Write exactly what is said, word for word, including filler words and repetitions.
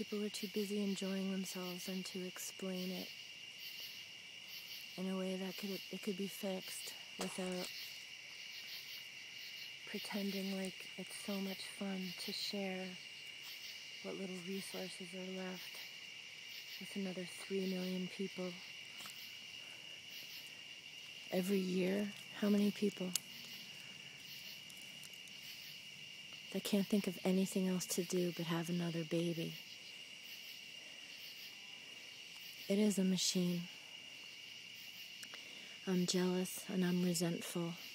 People were too busy enjoying themselves and to explain it in a way that could it could be fixed without pretending like it's so much fun to share what little resources are left with another three million people. Every year, how many people that can't think of anything else to do but have another baby? It is a machine. I'm jealous and I'm resentful.